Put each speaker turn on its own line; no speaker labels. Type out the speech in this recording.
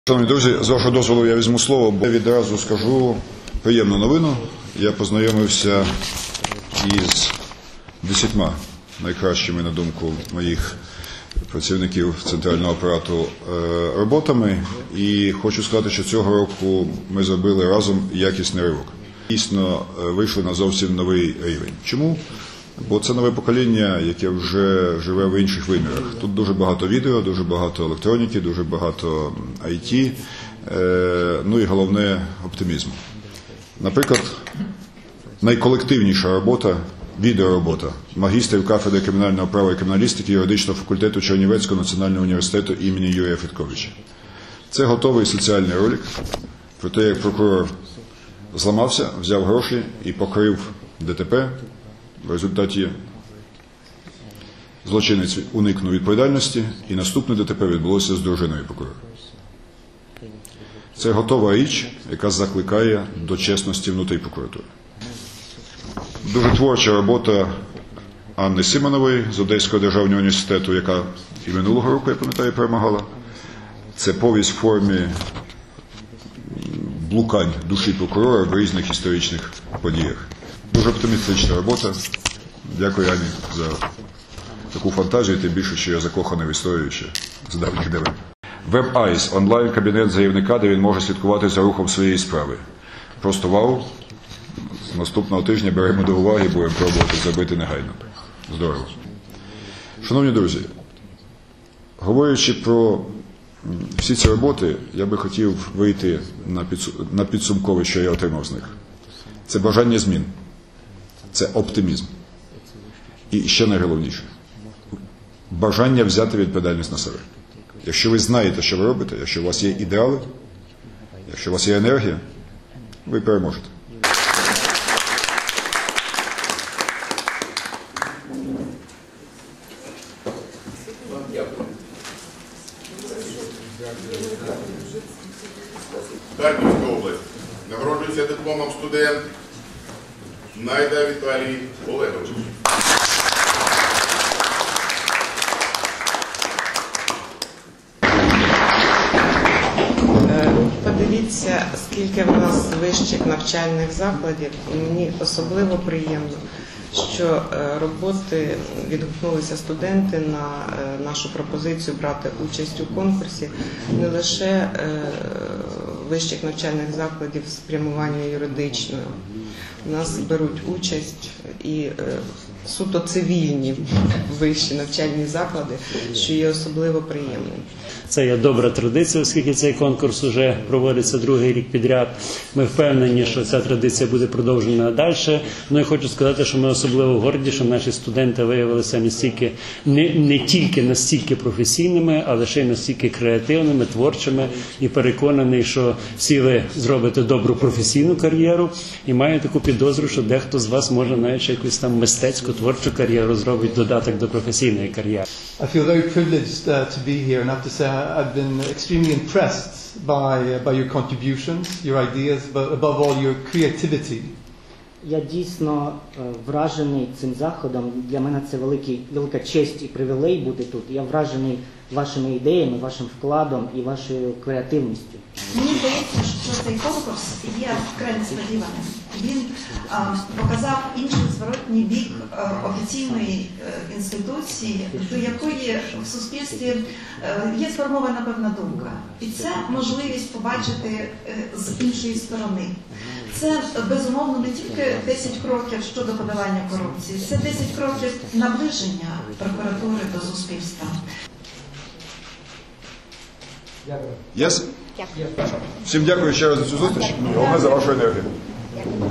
Шановні друзі, з вашого дозволу я візьму слово, бо я відразу скажу приємну новину. Я познайомився із 10 найкращими, на думку моїх працівників центрального апарату, роботами. І хочу сказати, що цього року ми зробили разом якісний ривок. Дійсно, вийшли на зовсім новий рівень. Чому? Бо це нове покоління, яке вже живе в інших вимірах. Тут дуже багато відео, дуже багато електроніки, дуже багато IT, ну і головне – оптимізму. Наприклад, найколективніша робота – відеоробота магістрів кафедри кримінального права і криміналістики юридичного факультету Чернівецького національного університету імені Юрія Федьковича. Це готовий соціальний ролик про те, як прокурор зламався, взяв гроші і покрив ДТП. В результаті злочинець уникнув відповідальності, і наступне ДТП відбулося з дружиною прокурора. Це готова річ, яка закликає до чесності внутрі прокуратури. Дуже творча робота Анни Симонової з Одеського державного університету, яка і минулого року, я пам'ятаю, перемагала. Це повість в формі блукань душі прокурора в різних історичних подіях. Дуже оптимістична робота. Дякую, Ані, за таку фантазію, тим більше, що я закоханий в історію ще з давніх давен. WebEyes – онлайн-кабінет заявника, де він може слідкувати за рухом своєї справи. Просто вау. З наступного тижня беремо до уваги і будемо пробувати зробити негайно. Здорово. Шановні друзі, говорячи про всі ці роботи, я би хотів вийти на підсумкове, що я отримав з них. Це бажання змін. Це оптимізм. І ще найголовніше – бажання взяти відповідальність на себе. Якщо ви знаєте, що ви робите, якщо у вас є ідеали, якщо у вас є енергія, ви переможете.
Харківська область. Нагороджується дипломом студент Найда Віталій Олегович.
Подивіться, скільки в нас вищих навчальних закладів, і мені особливо приємно, що роботи відгукнулися студенти на нашу пропозицію брати участь у конкурсі не лише вищих навчальних закладів з спрямування юридичною. У нас беруть участь і суто цивільні вищі навчальні заклади, що є особливо приємним.
Це є добра традиція, оскільки цей конкурс вже проводиться другий рік підряд. Ми впевнені, що ця традиція буде продовжена далі. Ну і хочу сказати, що ми особливо горді, що наші студенти виявилися не тільки настільки професійними, але ще й настільки креативними, творчими, і переконаний, що всі ви зробите добру професійну кар'єру, і маю таку підозру, що дехто з вас може навіть якусь там мистецьку, творчу кар'єру зробить додаток до професійної кар'єри.
I feel very privileged to be here, and I have to say I've been extremely impressed by your contributions, your ideas, but above all your creativity.
Я дійсно вражений цим заходом. Для мене це велика честь і привілей бути тут. Я вражений вашими ідеями, вашим вкладом і вашою креативністю.
Мені здається, що цей конкурс є вкрай несподіваним. Він показав інший зворотній бік офіційної інституції, до якої в суспільстві є сформована певна думка. І це можливість побачити з іншої сторони. Це, безумовно, не тільки 10 кроків щодо подолання корупції, це 10 кроків наближення прокуратури до суспільства.
Yes? Всім дякую ще раз за цю зустріч. Головне за вашу енергію.